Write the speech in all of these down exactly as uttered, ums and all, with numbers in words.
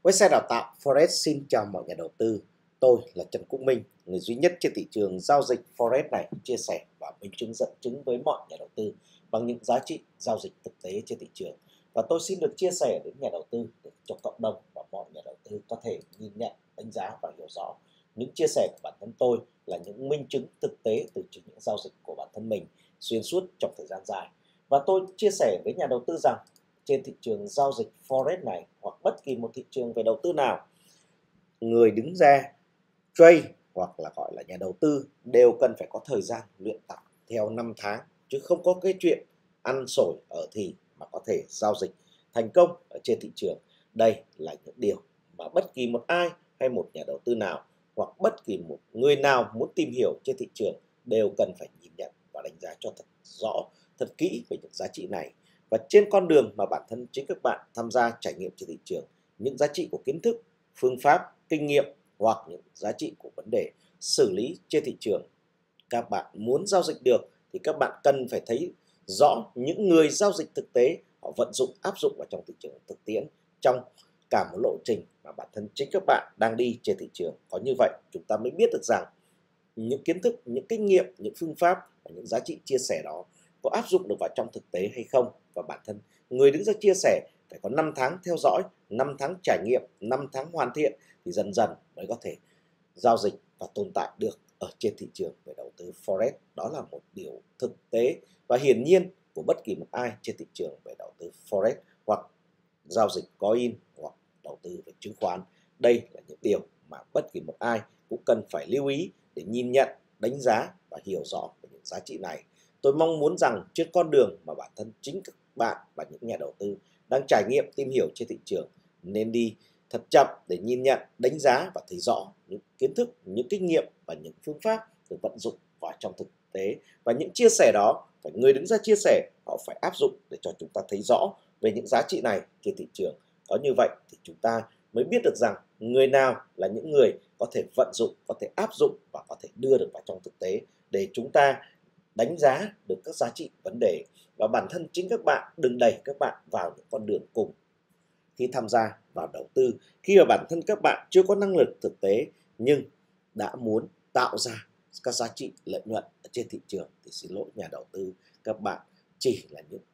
Website đào tạo Forex xin chào mọi nhà đầu tư. Tôi là Trần Quốc Minh, người duy nhất trên thị trường giao dịch Forex này chia sẻ và minh chứng dẫn chứng với mọi nhà đầu tư bằng những giá trị giao dịch thực tế trên thị trường. Và tôi xin được chia sẻ đến nhà đầu tư để cho cộng đồng và mọi nhà đầu tư có thể nhìn nhận, đánh giá và hiểu rõ. Những chia sẻ của bản thân tôi là những minh chứng thực tế từ chính những giao dịch của bản thân mình xuyên suốt trong thời gian dài. Và tôi chia sẻ với nhà đầu tư rằng trên thị trường giao dịch Forex này hoặc bất kỳ một thị trường về đầu tư nào, người đứng ra trade hoặc là gọi là nhà đầu tư đều cần phải có thời gian luyện tập theo năm tháng, chứ không có cái chuyện ăn sổi ở thì mà có thể giao dịch thành công ở trên thị trường. Đây là những điều mà bất kỳ một ai hay một nhà đầu tư nào hoặc bất kỳ một người nào muốn tìm hiểu trên thị trường đều cần phải nhìn nhận và đánh giá cho thật rõ, thật kỹ về những giá trị này. Và trên con đường mà bản thân chính các bạn tham gia trải nghiệm trên thị trường, những giá trị của kiến thức, phương pháp, kinh nghiệm hoặc những giá trị của vấn đề xử lý trên thị trường các bạn muốn giao dịch được thì các bạn cần phải thấy rõ những người giao dịch thực tế họ vận dụng, áp dụng vào trong thị trường thực tiễn trong cả một lộ trình mà bản thân chính các bạn đang đi trên thị trường. Có như vậy chúng ta mới biết được rằng những kiến thức, những kinh nghiệm, những phương pháp và những giá trị chia sẻ đó có áp dụng được vào trong thực tế hay không. Và bản thân người đứng ra chia sẻ phải có năm tháng theo dõi, năm tháng trải nghiệm, năm tháng hoàn thiện thì dần dần mới có thể giao dịch và tồn tại được ở trên thị trường về đầu tư Forex. Đó là một điều thực tế và hiển nhiên của bất kỳ một ai trên thị trường về đầu tư Forex hoặc giao dịch coin hoặc đầu tư về chứng khoán. Đây là những điều mà bất kỳ một ai cũng cần phải lưu ý để nhìn nhận, đánh giá và hiểu rõ về những giá trị này. Tôi mong muốn rằng trên con đường mà bản thân chính các bạn và những nhà đầu tư đang trải nghiệm, tìm hiểu trên thị trường nên đi thật chậm để nhìn nhận, đánh giá và thấy rõ những kiến thức, những kinh nghiệm và những phương pháp được vận dụng vào trong thực tế. Và những chia sẻ đó phải người đứng ra chia sẻ họ phải áp dụng để cho chúng ta thấy rõ về những giá trị này trên thị trường. Có như vậy thì chúng ta mới biết được rằng người nào là những người có thể vận dụng, có thể áp dụng và có thể đưa được vào trong thực tế để chúng ta đánh giá được các giá trị vấn đề. Và bản thân chính các bạn đừng đẩy các bạn vào những con đường cùng khi tham gia vào đầu tư, khi mà bản thân các bạn chưa có năng lực thực tế nhưng đã muốn tạo ra các giá trị lợi nhuận ở trên thị trường thì xin lỗi nhà đầu tư, các bạn chỉ là những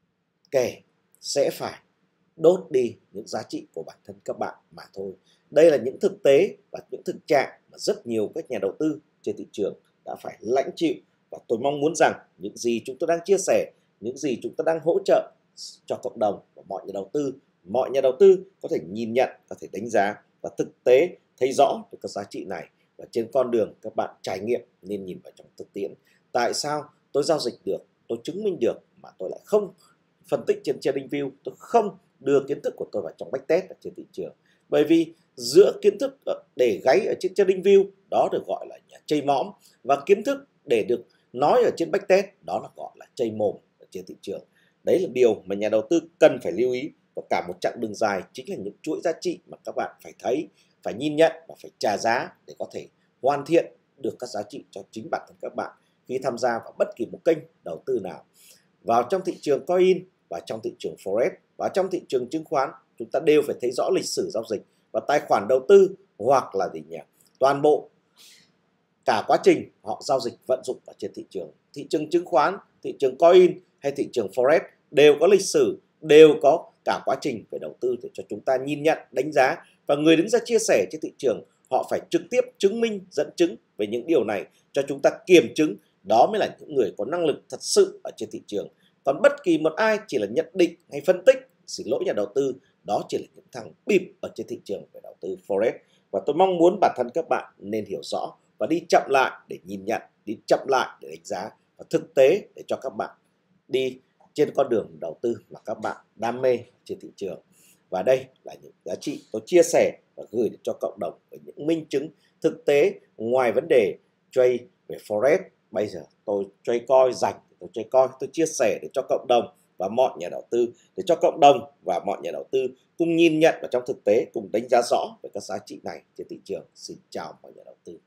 kẻ sẽ phải đốt đi những giá trị của bản thân các bạn mà thôi. Đây là những thực tế và những thực trạng mà rất nhiều các nhà đầu tư trên thị trường đã phải lãnh chịu. Và tôi mong muốn rằng những gì chúng tôi đang chia sẻ, những gì chúng ta đang hỗ trợ cho cộng đồng và mọi nhà đầu tư, mọi nhà đầu tư có thể nhìn nhận, có thể đánh giá và thực tế thấy rõ được các giá trị này. Và trên con đường các bạn trải nghiệm nên nhìn vào trong thực tiễn. Tại sao tôi giao dịch được, tôi chứng minh được mà tôi lại không phân tích trên TradingView, tôi không đưa kiến thức của tôi vào trong backtest ở trên thị trường? Bởi vì giữa kiến thức để gáy ở trên TradingView đó được gọi là nhà chây mõm, và kiến thức để được nói ở trên backtest đó là gọi là chây mồm ở trên thị trường. Đấy là điều mà nhà đầu tư cần phải lưu ý. Và cả một chặng đường dài chính là những chuỗi giá trị mà các bạn phải thấy, phải nhìn nhận và phải trả giá để có thể hoàn thiện được các giá trị cho chính bản thân các bạn khi tham gia vào bất kỳ một kênh đầu tư nào. Vào trong thị trường coin và trong thị trường Forex và trong thị trường chứng khoán, chúng ta đều phải thấy rõ lịch sử giao dịch và tài khoản đầu tư hoặc là gì nhỉ? Toàn bộ cả quá trình họ giao dịch vận dụng ở trên thị trường. Thị trường chứng khoán, thị trường coin hay thị trường Forex đều có lịch sử, đều có cả quá trình về đầu tư để cho chúng ta nhìn nhận, đánh giá. Và người đứng ra chia sẻ trên thị trường họ phải trực tiếp chứng minh, dẫn chứng về những điều này cho chúng ta kiểm chứng. Đó mới là những người có năng lực thật sự ở trên thị trường. Còn bất kỳ một ai chỉ là nhận định hay phân tích, xin lỗi nhà đầu tư, đó chỉ là những thằng bịp ở trên thị trường về đầu tư Forex. Và tôi mong muốn bản thân các bạn nên hiểu rõ và đi chậm lại để nhìn nhận, đi chậm lại để đánh giá và thực tế để cho các bạn đi trên con đường đầu tư mà các bạn đam mê trên thị trường. Và đây là những giá trị tôi chia sẻ và gửi cho cộng đồng với những minh chứng thực tế. Ngoài vấn đề trade về Forex, bây giờ tôi trade coin dành, tôi trade coin, tôi chia sẻ để cho cộng đồng và mọi nhà đầu tư, để cho cộng đồng và mọi nhà đầu tư cùng nhìn nhận vào trong thực tế, cùng đánh giá rõ về các giá trị này trên thị trường. Xin chào mọi nhà đầu tư.